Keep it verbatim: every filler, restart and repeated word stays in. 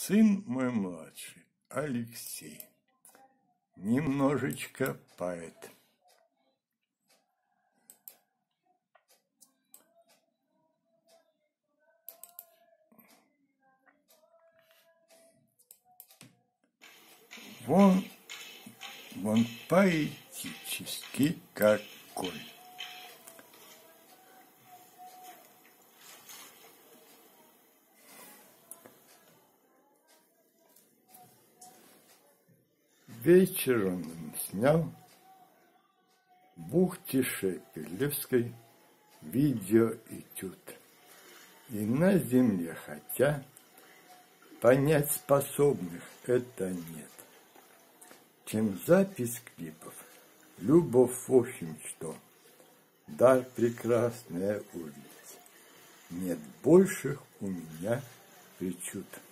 Сын мой младший, Алексей, немножечко поэт. Вон, вон поэтический какой. Вечером он снял в бухте Шепелевской видеоэтюд. И на земле, хотя понять способных это нет, чем запись клипов, любовь в общем что, дар прекрасная улица, нет больших у меня причуд.